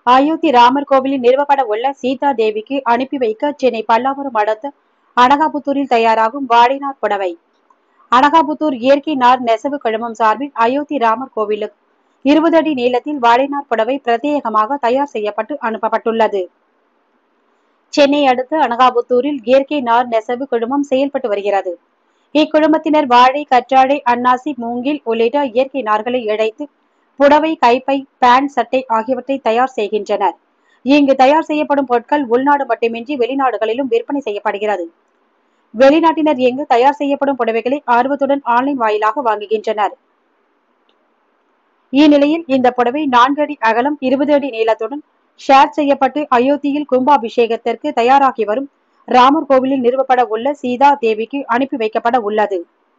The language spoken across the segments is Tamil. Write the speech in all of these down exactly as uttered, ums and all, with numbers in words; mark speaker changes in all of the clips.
Speaker 1: அயோத்தி ராமர் கோவிலில் நிறுவப்பட உள்ள சீதா தேவிக்கு அனுப்பி வைக்க சென்னை பல்லாவரம் அடுத்த அனகாபுத்தூரில் தயாராகும் வாழைநார் புடவை. அனகாபுத்தூர் இயற்கை நார் நெசவு குழுமம் சார்பில் அயோத்தி ராமர் கோவிலுக்கு இருபது அடி நீளத்தில் வாழைநார் புடவை பிரத்யேகமாக தயார் செய்யப்பட்டு அனுப்பப்பட்டுள்ளது. சென்னை அடுத்த அனகாபுத்தூரில் இயற்கை நார் நெசவு குழுமம் செயல்பட்டு வருகிறது. இக்குழுமத்தினர் வாழை, கற்றாழை, அன்னாசி, மூங்கில் உள்ளிட்ட இயற்கை நார்களை இழைத்து புடவை, கைப்பை, பேண்ட், சட்டை ஆகியவற்றை தயார் செய்கின்றனர். இங்கு தயார் செய்யப்படும் பொருட்கள் உள்நாடு மட்டுமின்றி வெளிநாடுகளிலும் விற்பனை செய்யப்படுகிறது. வெளிநாட்டினர் இங்கு தயார் செய்யப்படும் புடவைகளை ஆர்வத்துடன் ஆன்லைன் வாயிலாக வாங்குகின்றனர். இந்நிலையில் இந்த புடவை நான்கு அடி அகலம், இருபது அடி நீளத்துடன் ஷேர் செய்யப்பட்டு அயோத்தியில் கும்பாபிஷேகத்திற்கு தயாராகி வரும் ராமர் கோவிலில் நிறுவப்பட உள்ள சீதா தேவிக்கு அனுப்பி வைக்கப்பட உள்ளது.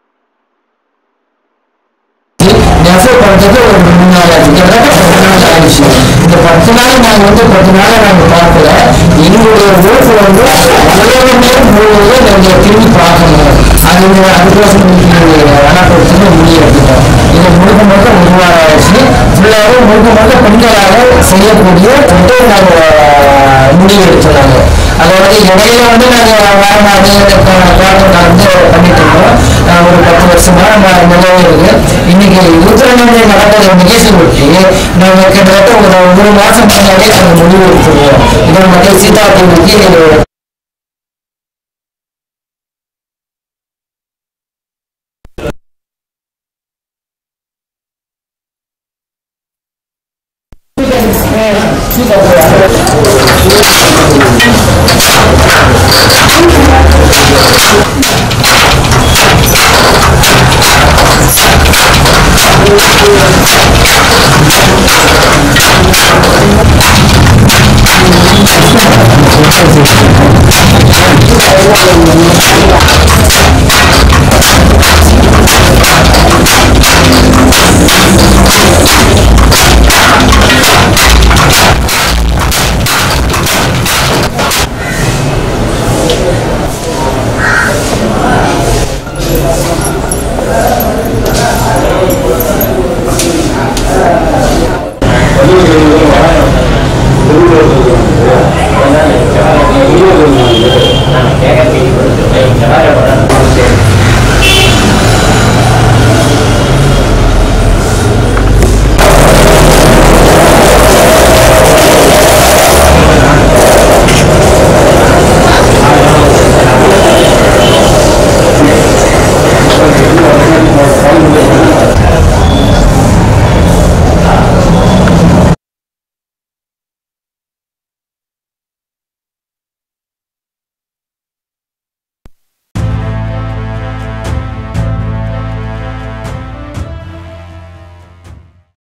Speaker 2: இந்த பத்து நாள் நாங்க வந்து பத்து நாள் நாங்க பார்க்கல. எங்களுடைய ஓட்டு வந்து உலகமே முழுவதும் நாங்க திரும்பி பார்க்கணும். அது அதுக்கோசம் வனப்படுத்த முடிவு எடுத்துட்டோம். இதை முழுக்க முழுக்க ஒரு வாரம் ஆயிடுச்சு. ஃபுல்லாக முழுக்க முழுக்க பெண்களாக செய்யக்கூடிய நாங்கள் முடிவு எடுத்துனாங்க. அதோட இடையில வந்து நாங்கள் வாரநாடு தோட்டம் வந்து பண்ணிட்டு இருக்கோம். ஒரு பத்து வருஷமா நிலவே இருக்கு. இன்னைக்கு உத்தரவாதம் நடக்கிற நிகழ்ச்சி ஒட்டி நாங்கள் கிட்டத்தட்ட ஒரு ஒரு மாசம் முன்னாடியே நாங்கள் முடிவு எடுத்துருவோம். இதை மட்டும் சீதா தேவிக்கு